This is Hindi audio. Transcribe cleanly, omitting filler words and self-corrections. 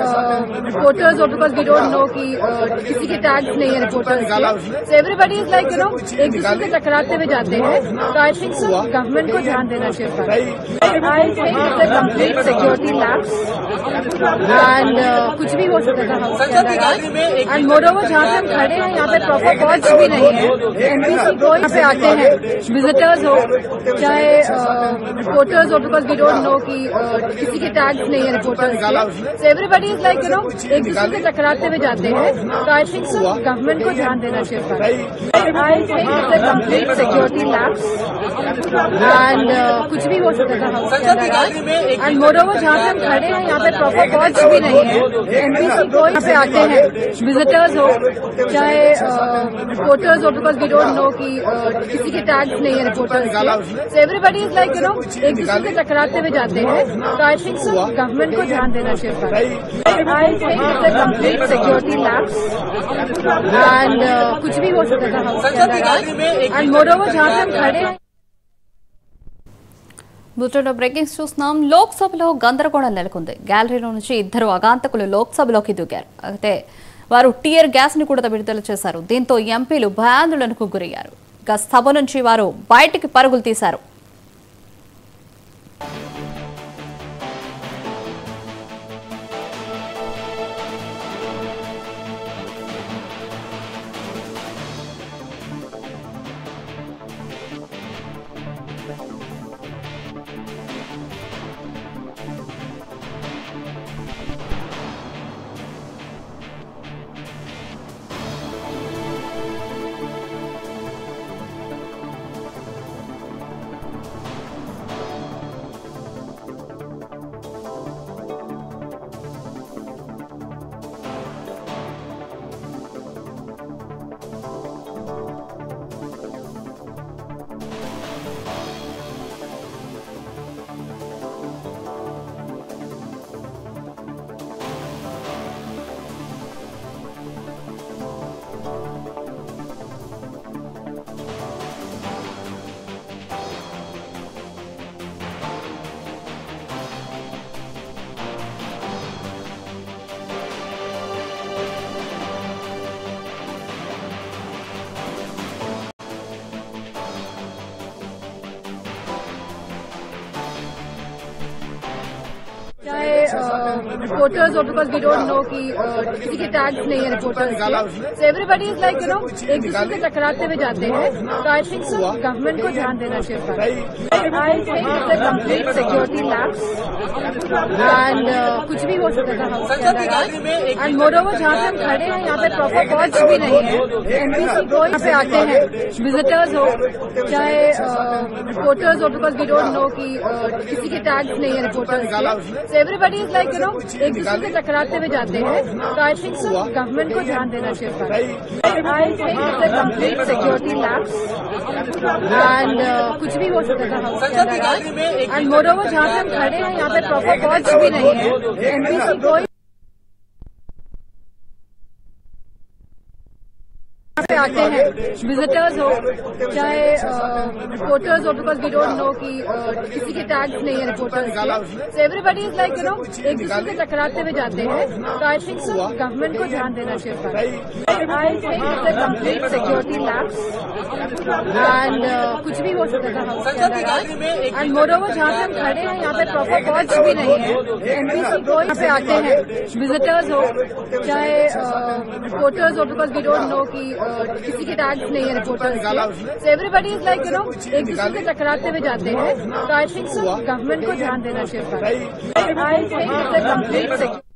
रिपोर्टर्स और बिकॉज वी डोंट नो कि किसी के टैग्स नहीं है रिपोर्टर्स के, सो एवरीबडी इज लाइक एक दूसरे से टकराते हुए जाते हैं. तो आई थिंक सो गवर्नमेंट को ध्यान देना चाहिए. I think it's a complete security lapse and कुछ भी हो सकता था हाउस के अंदर. एंड मोरओवर जहाँ पे हम खड़े हैं यहाँ पे प्रॉपर वॉच भी नहीं है. एमपीसी को यहाँ पे आते हैं विजिटर्स हो चाहे रिपोर्टर्स हो, बिकॉज वी डोंट नो कि किसी के टैग्स नहीं है रिपोर्टर्स के, सो एवरीबडी इज लाइक एक दूसरे से टकराते हुए जाते हैं. तो आई थिंक सो गवर्नमेंट को ध्यान देना चाहिए. I think it's a complete security lapse and कुछ भी हो सकता था हाउस के अंदर. एंड मोरओवर जहाँ पे हम खड़े हैं यहाँ पे प्रॉपर वॉच भी नहीं है. एमपीसी को यहाँ पे आते हैं विजिटर्स हो चाहे रिपोर्टर्स हो, बिकॉज वी डोंट नो कि किसी के टैग्स नहीं है रिपोर्टर्स के, सो एवरीबडी इज लाइक एक दूसरे से टकराते हुए जाते हैं. तो आई थिंक सो गवर्नमेंट को ध्यान देना चाहिए. I think it's a complete security lapse and कुछ भी हो सकता था हाउस के अंदर. एंड मोरओवर जहाँ पे हम खड़े हैं. బులెటిన్లో బ్రేకింగ్స్ చూస్తున్నాం. లోక్సభలో గందరగోళం నెలకొంది. గ్యాలరీలో నుంచి ఇద్దరు అగాంతకులు లోక్సభలోకి దూకారు. అయితే వారు టియర్ గ్యాస్ ని కూడా విడుదల చేశారు. దీంతో ఎంపీలు భయాందోళనకు గురయ్యారు. ఇక సభ నుంచి వారు బయటికి పరుగులు తీశారు. चाहे रिपोर्टर्स हो, बिकॉज वी डोंट नो कि किसी के टैग्स नहीं है रिपोर्टर्स के, सो एवरीबडी इज लाइक एक दूसरे से टकराते हुए जाते हैं. तो आई थिंक सो गवर्नमेंट को ध्यान देना चाहिए. I think it's a complete security lapse and कुछ भी हो सकता था हाउस के अंदर. एंड मोरओवर जहाँ पे हम खड़े हैं यहाँ पे प्रॉपर वॉच भी नहीं है. एमपीसी को यहाँ पे आते हैं विजिटर्स हो चाहे रिपोर्टर्स हो, बिकॉज वी डोंट नो कि किसी के टैग्स नहीं है रिपोर्टर्स के, सो एवरीबडी इज लाइक एक दूसरे से टकराते हुए जाते हैं. तो आई थिंक सो गवर्नमेंट को ध्यान देना चाहिए. I think it's a complete security lapse and कुछ भी हो सकता था हाउस के अंदर. एंड मोरओवर जहाँ पे हम खड़े हैं यहाँ पे प्रॉपर वॉच भी नहीं है. एमपीसी को यहाँ पे आते हैं विजिटर्स हो चाहे रिपोर्टर्स हो, बिकॉज वी डोंट नो कि किसी के टैग्स नहीं है रिपोर्टर्स के, सो एवरीबडी इज लाइक एक दूसरे से टकराते हुए जाते हैं. तो आई थिंक सो गवर्नमेंट को ध्यान देना चाहिए. I think it's a complete security lapse and कुछ भी हो सकता था हाउस के अंदर. एंड मोरओवर जहाँ पे हम खड़े हैं यहाँ पे प्रॉपर वॉच भी नहीं है. एमपीसी को यहाँ पे आते हैं विजिटर्स हो चाहे रिपोर्टर्स हो, बिकॉज वी डोंट नो कि किसी के टैग्स नहीं है रिपोर्टर्स के, सो एवरीबडी इज लाइक एक दूसरे से टकराते हुए जाते हैं. तो आई थिंक सो गवर्नमेंट को ध्यान देना चाहिए. I think it's a complete